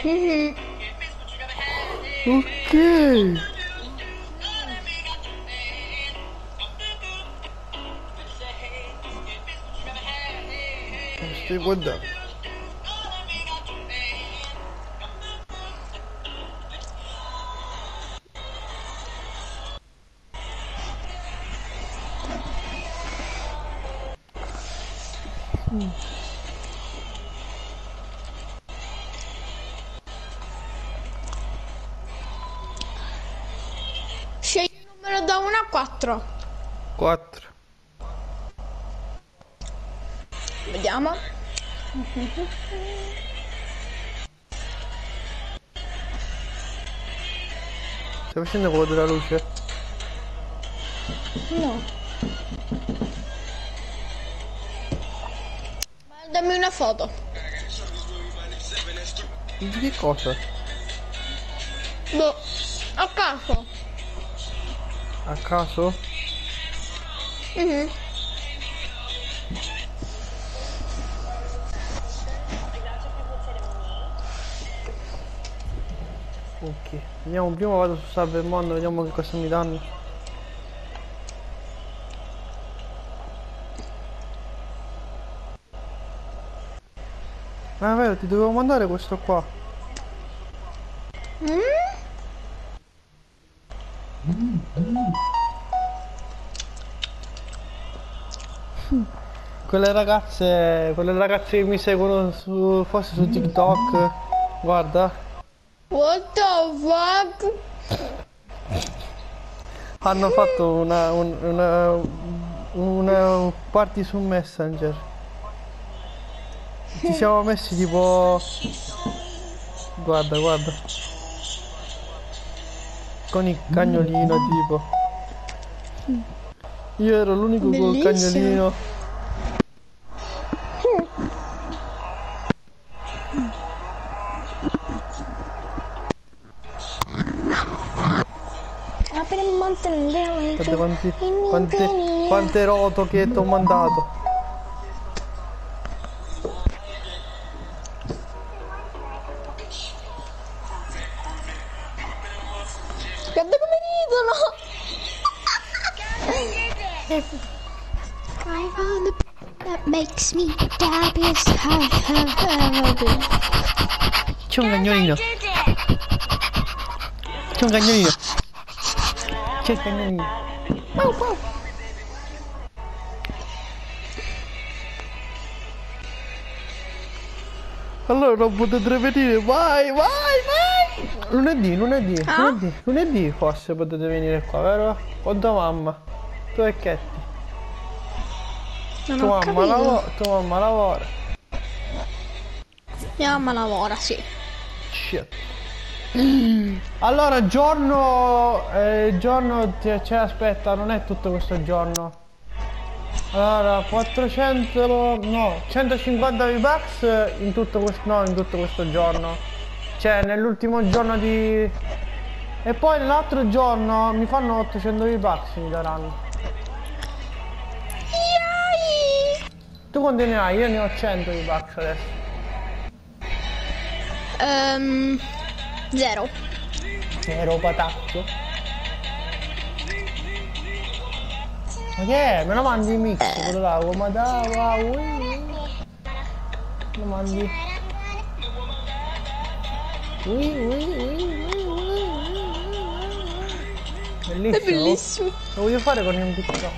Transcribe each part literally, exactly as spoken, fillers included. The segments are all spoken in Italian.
Mm-hmm. Ok. Stai guardando. Mm. Scegli il numero da uno a quattro. quattro. Vediamo. Stai facendo quello della luce? No. Dammi una foto. Di che cosa? Boh, a caso. A caso? Mhm. Ok. Vediamo, prima vado su Salve il Mondo, vediamo che cosa mi danno. Ah, vero, ti dovevo mandare questo qua. Mm? Quelle ragazze, quelle ragazze che mi seguono su, forse su TikTok, guarda, What the fuck? hanno fatto una, un- una, una party su Messenger. Ci siamo messi tipo, guarda, guarda, con il cagnolino tipo. Io ero l'unico col Bellissimo. cagnolino. Apri il mantello. Guarda quanti, quante, quante roto che ti ho mandato. Guarda come ridono. I found the that makes me happiest. C'è un cagnolino. C'è un cagnolino. C'è il cagnolino. Wow, wow. Allora non potete venire, vai, vai, vai! Lunedì, lunedì, Ah? lunedì, lunedì forse potete venire qua, vero? Con tua mamma. Tu e Chetti. Non Tua ho mamma capito. lavora, tua mamma lavora. Mia mamma lavora, sì. Shit. Allora, giorno, eh, giorno, cioè, aspetta, non è tutto questo giorno. Allora, quattrocento, no, centocinquanta V-Bucks in tutto questo, no, in tutto questo giorno. Cioè, nell'ultimo giorno di... E poi nell'altro giorno mi fanno ottocento V-Bucks, mi daranno. Yay! Tu quanti ne hai? Io ne ho cento V-Bucks adesso. Ehm, zero. Zero patacchio. Ma che è? Me lo mandi in mix, quello là, come dava, ui. Me lo mandi. Ui, ui, ui, ui, ui, ui. Bellissimo. È bellissimo. Lo voglio fare con un TikTok.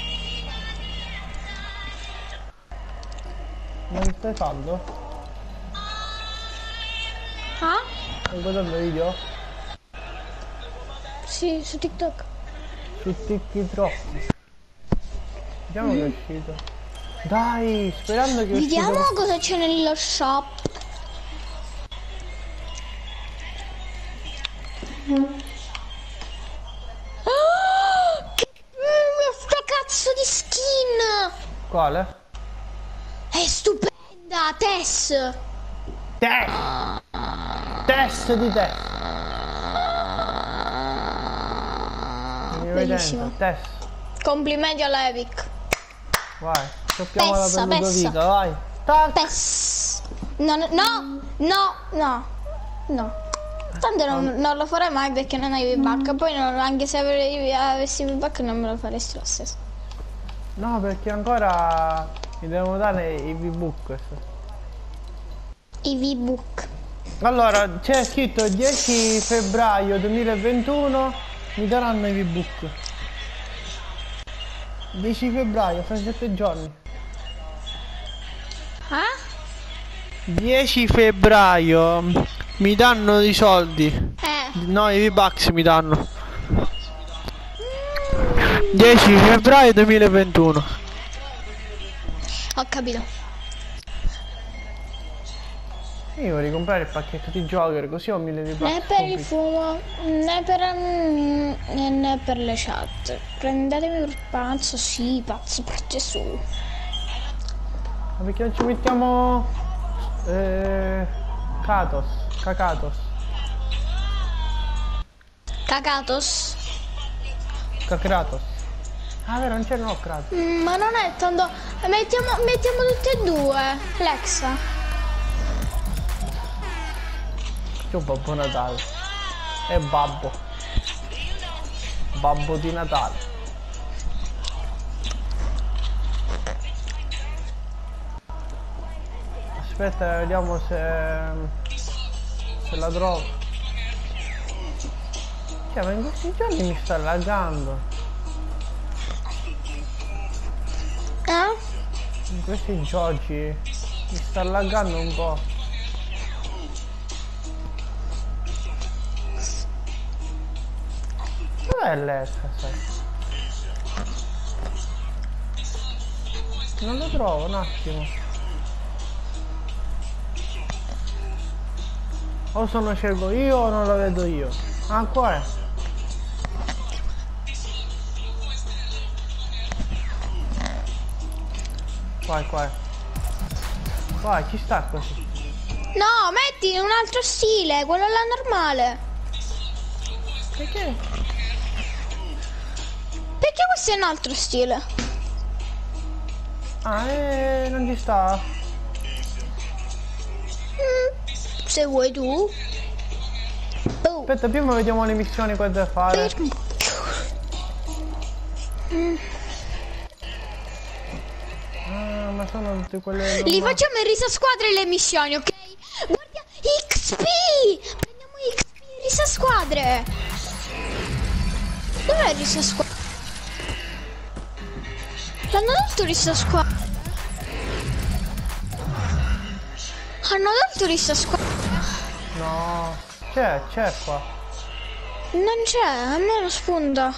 Ma che stai facendo? Ah? Stai guardando video? Sì, su TikTok. Su TikTok. Vediamo che è uscito. Dai, sperando che è uscito. Vediamo cosa c'è nello shop. Oh, che bella sta cazzo di skin! Quale? È stupenda, Tess! Test! Test di test! Bellissimo. Test. Complimenti alla Epic. Vai, stoppiamo la Pessa, per pessa. Ludovica, vai. Tac. Tess! No, no, no, no. No. Tanto non, non lo farei mai perché non hai V-Buck. Poi non- anche se avrei- avessi V-Buck non me lo faresti lo stesso. No, perché ancora mi devono dare i V-Book. I V-Book. Allora, c'è scritto dieci febbraio duemilaventuno mi daranno i V-Book. dieci febbraio, fra sette giorni. Eh? dieci febbraio mi danno i soldi. Eh. No, i V-Bucks mi danno. dieci febbraio duemilaventuno. Ho capito. Io vorrei comprare il pacchetto di Joker così ho mille V-Bucks. Né per il fumo, né per, mm, né per le chat. Prendetemi per pazzo, sì, pazzo per Gesù. Ma perché non ci mettiamo eh, Katos, Kakatos, Cagatos. Kakratos. Ah vero, non c'è no Kratos. Mm, ma non è tanto. Mettiamo, mettiamo tutte e due. Alexa. C'è un Babbo Natale. E Babbo. Babbo di Natale. Aspetta, vediamo se se la trovo. Cioè, ma in questi giorni mi sta laggando. Eh? In questi giochi mi sta laggando un po'. Dov'è l'Exa? Non lo trovo, un attimo. O sono scelgo io o non lo vedo io. Ah, qua è. Qua è, qua è. Vai, ci sta così. No, metti un altro stile, quello là normale. Perché? Perché questo è un altro stile? Ah, eh, non ci sta. Mm, se vuoi tu. Oh. Aspetta, prima vediamo le missioni qua da fare. Per... Mm. Ah, ma sono tutte quelle... Li normali. facciamo in risa squadre le missioni, ok? Guarda, X P! Prendiamo X P in risa squadre! Dov'è risa squadre? L'hanno dato risa squadre? Hanno dato risa squadre? No, c'è, c'è qua. Non c'è, a me non spunta.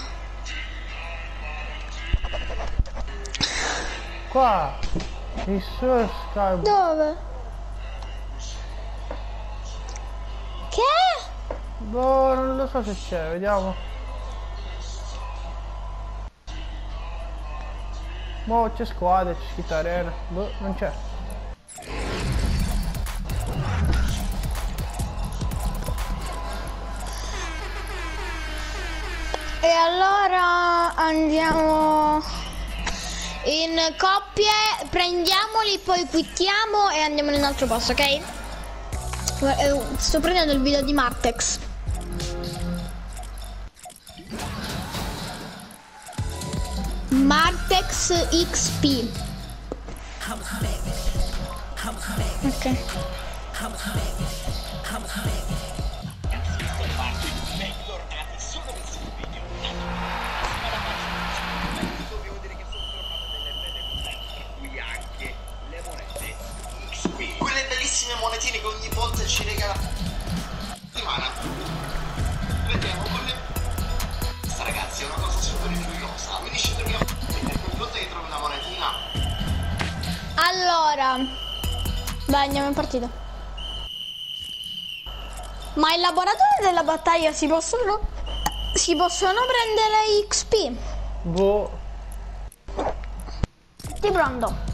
Qua. Il suo sky... Dove? Che? Boh, non lo so se c'è, vediamo. Boh, c'è squadra, c'è scritto arena. Boh, non c'è. E allora andiamo in coppie, prendiamoli, poi quittiamo e andiamo in un altro posto, ok? Guarda, eh, sto prendendo il video di Martex. Martex X P. Ok. Quelle bellissime monetine che ogni volta ci regala di mana. Vediamo con le... Questa ragazzi è una cosa super curiosa. Quindi scendiamo e ogni volta che trovi una monetina. Allora, vai, andiamo in partita. Ma il laboratorio della battaglia si possono si possono prendere X P? Boh. Ti prendo.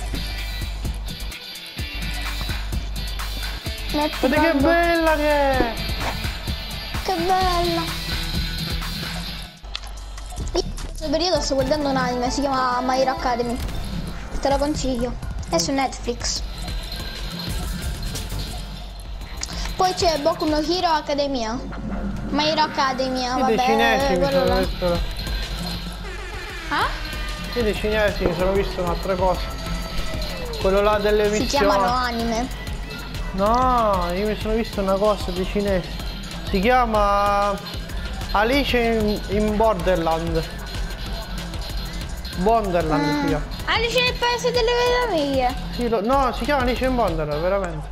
Metti Guarda che prendo. bella che è! Che bella. Io in questo periodo sto guardando un anime, si chiama My Hero Academy. Te lo consiglio. È su Netflix. Poi c'è Boku no Hero Academia. My Hero Academia, Sì, vabbè. dei cinesi mi quello sono là. visto. Ah? Sì, dei cinesi mi sono visto un'altra cosa. Quello là delle Si missioni. chiamano anime. No, io mi sono visto una cosa dei cinesi. Si chiama Alice in, in Borderland. Wonderland si chiama. Alice nel paese delle meraviglie. Sì, lo- no, si chiama Alice in Wonderland, veramente.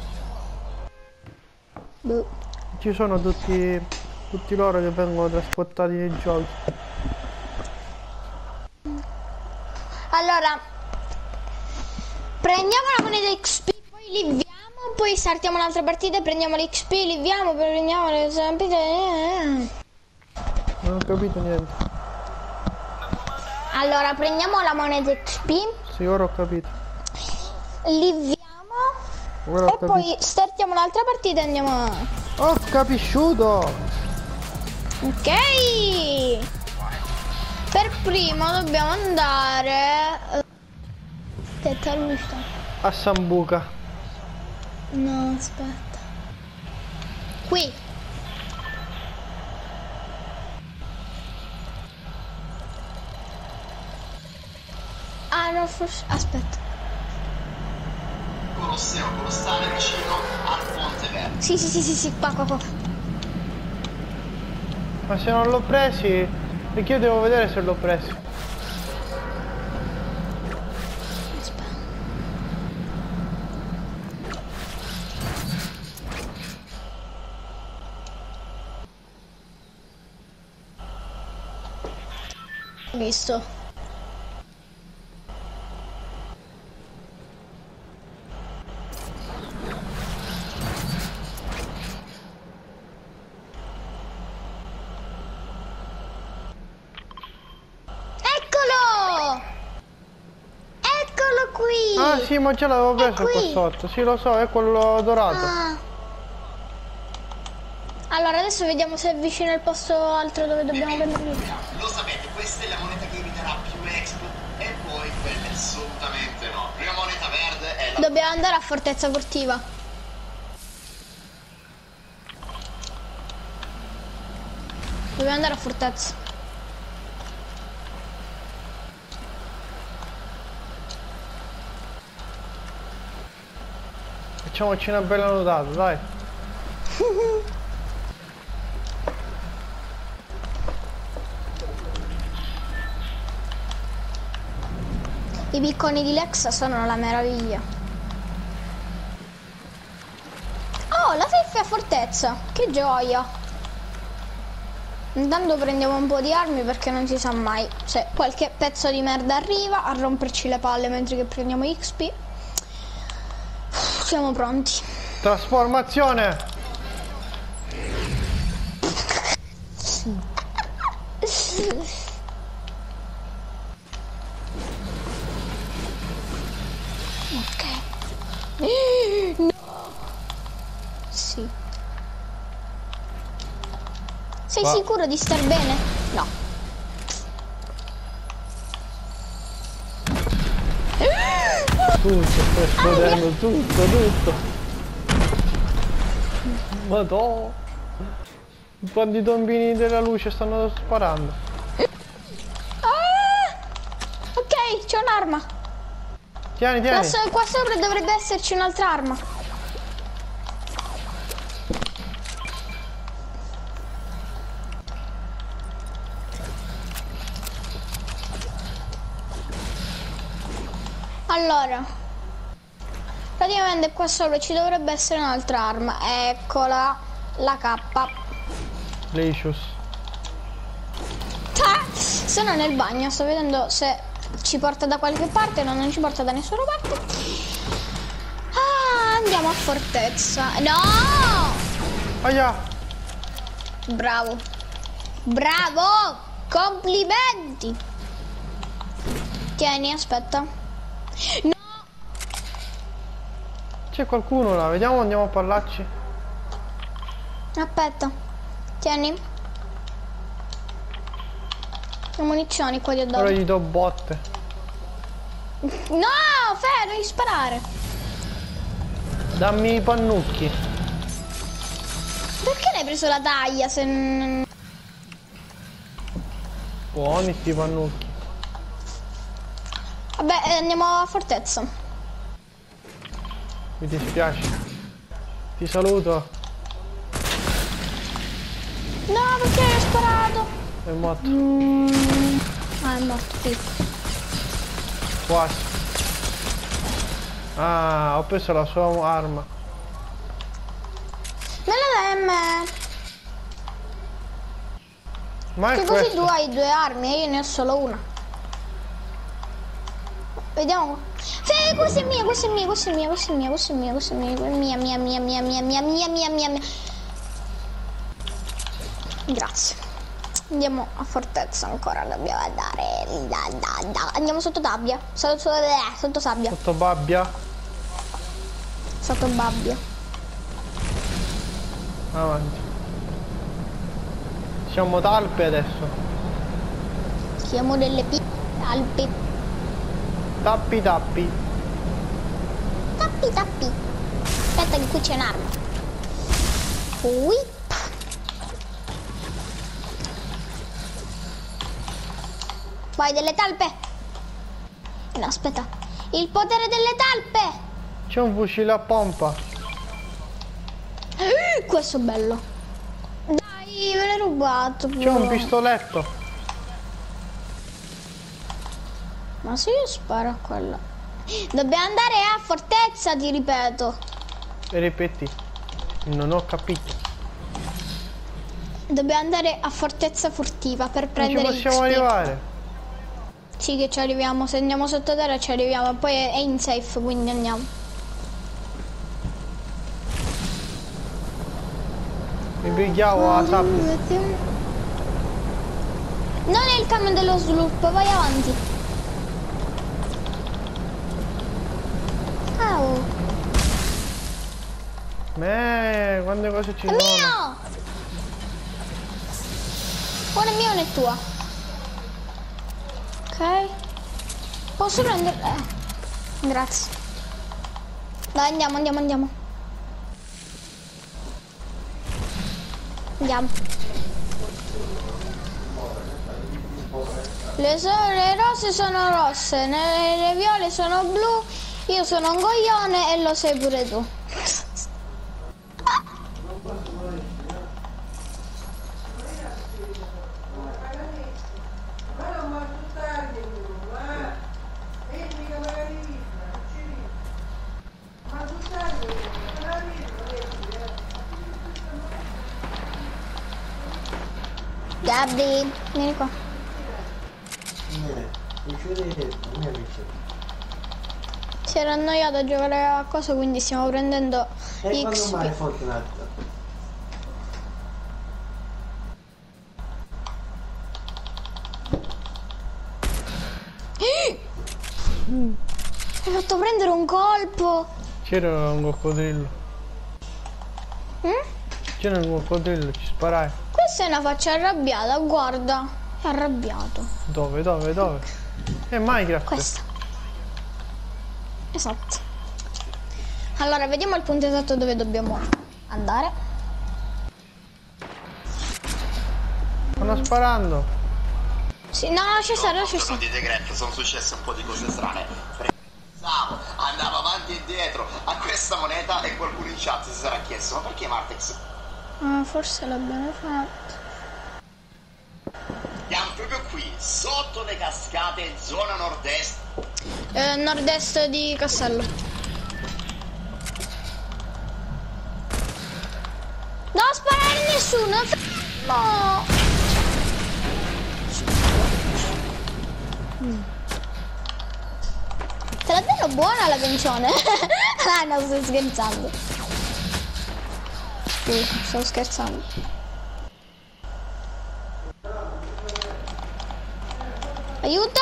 Boh. Ci sono tutti, tutti loro che vengono trasportati nei giochi. Allora, prendiamo la moneta X P, poi liviamo, poi saltiamo un'altra partita e prendiamo l'X P, liviamo, poi prendiamo le zampite. Non ho capito niente. Allora, prendiamo la moneta X P, Sì, ora ho capito. liviamo Ora ho e capito. poi startiamo un'altra partita e andiamo a... Ho capisciuto! Ok! Per primo dobbiamo andare... Aspetta, lui sta... A Sambuca. No, aspetta. Qui. Ah, no, forse... Aspetta. Colosseo, Colossale vicino al Ponte Verde. Sì, sì, sì, sì, sì, qua, qua, qua. Ma se non l'ho presi, perché io devo vedere se l'ho presi. Aspetta. Visto. Eccolo! Eccolo qui! Ah sì, ma già l'avevo preso qua qui. sotto. Sì, lo so, è quello dorato. Ah. Allora adesso vediamo se è vicino al posto altro dove dobbiamo prendere. Lo sapete, questa è la moneta che vi darà più expo e poi quella assolutamente no. Prima moneta verde è la... Dobbiamo andare a Fortezza Furtiva. Dobbiamo andare a Fortezza. Facciamoci una bella nuotata, dai. I picconi di Lex sono una meraviglia. Oh, la safe a Fortezza. Che gioia. Intanto prendiamo un po' di armi perché non si sa mai se qualche pezzo di merda arriva a romperci le palle mentre che prendiamo X P. Siamo pronti. Trasformazione! Ok. No. Sì. Sei Va. sicuro di star bene? No. Tutto, sta esplodendo, tutto, tutto. Madò. Quanti tombini della luce stanno sparando. Ah! Ok, c'è un'arma. Tieni, Qua, tieni. so- qua sopra dovrebbe esserci un'altra arma. Allora, praticamente qua sopra ci dovrebbe essere un'altra arma. Eccola, la K. Licious. Ta! Sono nel bagno, sto vedendo se ci porta da qualche parte, no, non ci porta da nessuna parte. Ah, andiamo a Fortezza. No! Aia! Bravo. Bravo! Complimenti! Tieni, aspetta. No! C'è qualcuno là, vediamo, andiamo a parlarci. Aspetta. Tieni. Le munizioni qua di Ora addosso. gli do botte. No! Fermo, devi sparare. Dammi i pannucchi. perché ne hai preso la taglia se non... Buoni sti pannucchi. Vabbè, eh, andiamo a fortezza. Mi dispiace. Ti saluto. No, perché hai sparato? È morto. Mm. Ah, è morto, picco. Quasi. Ah, ho preso la sua arma. Me la dai a me. Ma è Che così questo? tu hai due armi e io ne ho solo una. Vediamo. Sì, questa è mia, questa è mia, questa è mia, questa è mia, questa è mia, questa è mia, mia, mia, mia, mia, mia, mia, mia, mia, mia, mia. Grazie. Andiamo a fortezza ancora, dobbiamo andare. Da, da, da. Andiamo sotto sabbia. Sotto, sotto, eh, sotto sabbia. Sotto babbia. Sotto babbia. Avanti. Siamo talpe adesso. Siamo delle piccole alpi. Tappi tappi. Tappi tappi. Aspetta che qui c'è un'arma. Whip. Vai delle talpe. No, aspetta. Il potere delle talpe. C'è un fucile a pompa. Eh, questo è bello. Dai, me l'hai rubato. C'è un però. pistoletto. Ma se io sparo a quello. Dobbiamo andare a fortezza, ti ripeto. E ripeti. Non ho capito. Dobbiamo andare a fortezza furtiva per Non ci prendere possiamo X P. arrivare. Sì che ci arriviamo, se andiamo sottoterra ci arriviamo, poi è è in safe, quindi andiamo. Mi pigliavo la sabbia. Non è il camion dello sviluppo, vai avanti. Oh, Me, quante cose ci è sono. mio! Una è mia, una è tua. Ok. Posso prendere... Eh. Grazie. Dai, andiamo, andiamo, andiamo. Andiamo. Le, so le rose sono rosse, le, le viole sono blu, io sono un coglione e lo sei pure tu. Gabby, vieni qua. Si era annoiato a giocare a cosa, quindi stiamo prendendo E quando X mai P. Fortnite? Hai fatto prendere un colpo. C'era un coccodrillo. Mm? C'era un coccodrillo, ci sparai. Questa è una faccia arrabbiata, guarda. È arrabbiato. Dove, dove, dove? È Minecraft. Questa. Esatto. Allora, vediamo il punto esatto dove dobbiamo andare. Stanno sparando. Sì, no, c'è stato, c'è Sono stato. di Tegret, sono successe un po' di cose strane. Pensavo, andavo avanti e dietro a questa moneta e qualcuno in chat si sarà chiesto, ma perché Martex? Ah, forse l'abbiamo fatto. Siamo proprio qui, sotto le cascate, zona nord-est. Eh, nord-est di Castello. Non sparare a nessuno! No! Te la danno buona la pencione? Ah, no, sto scherzando. Sì, sto scherzando. Aiuto!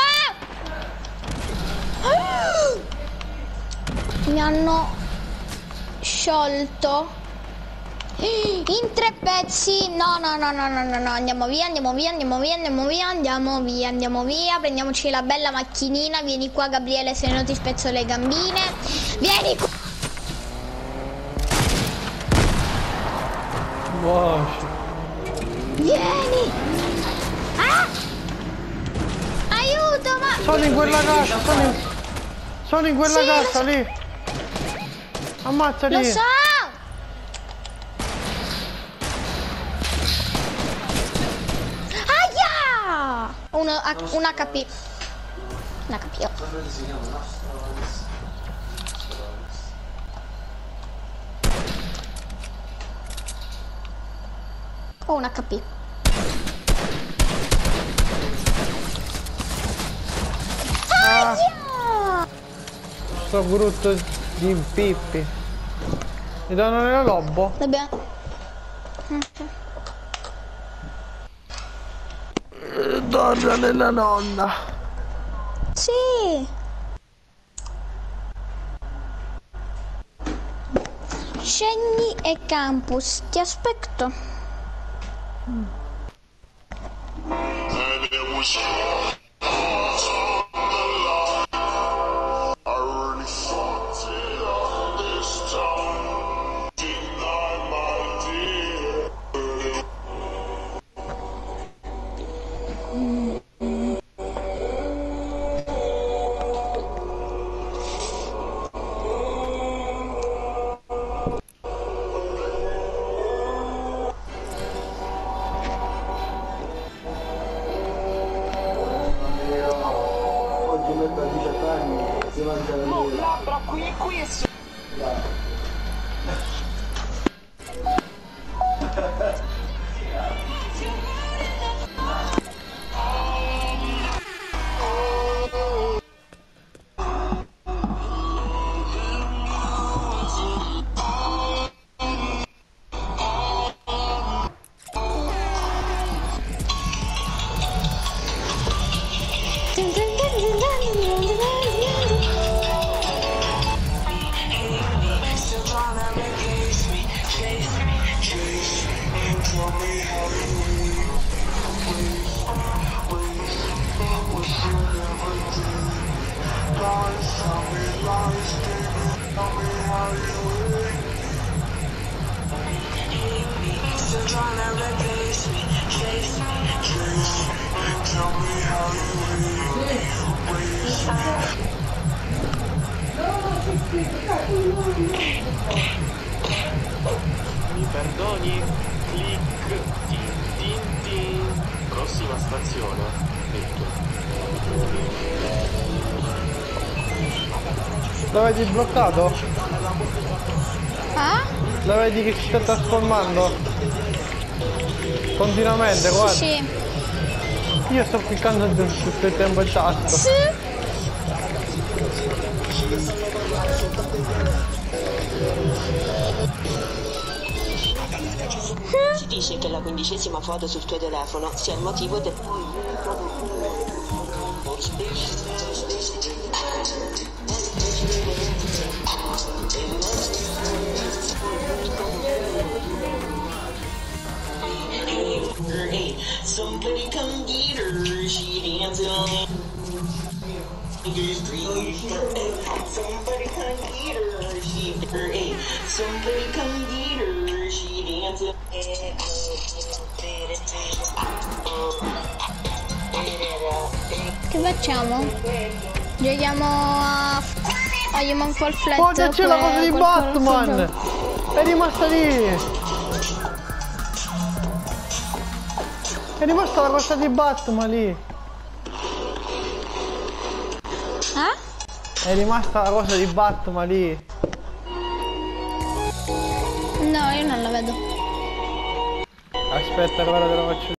Ah! Mi hanno sciolto in tre pezzi. No, no, no, no, no, no, no. Andiamo via, andiamo via, andiamo via, andiamo via, andiamo via, andiamo via. Prendiamoci la bella macchinina. Vieni qua, Gabriele, se no ti spezzo le gambine. Vieni qua. Wow. Vieni! Ah! Aiuto, ma... Sono in quella casa, sono in, sono in quella Sì, casa lo so. lì. Ammazzali. Lo so! Aia! Un, un H P. Un H P. Ho un H P. Ah, Aia! sto brutto di Pippi. Mi danno nella lobo? Dobbiamo... Donna nella nonna. Sì! Scendi e campus, ti aspetto. No, labbra qui e qui e su. Mi perdoni? Clic, tin tin tin. Prossima stazione. Detto. L'avete bloccato? Ah? La vedi che si sta trasformando? Continuamente, guarda. Sì. Io sto cliccando tutto il tempo il tasto. Sì. Si dice che la quindicesima foto sul tuo telefono sia il motivo del... Hey, somebody come get her, she dancing on the street. Somebody come get her, she hey, somebody come get her, she dancing. Che facciamo? Giochiamo a... Vogliamo un col flat. Oh, c'è la cosa di col- Batman! È rimasta lì! È rimasta la cosa di Batman lì! Ah? È rimasta la cosa di Batman lì! No, io non la vedo. Aspetta che ora te la faccio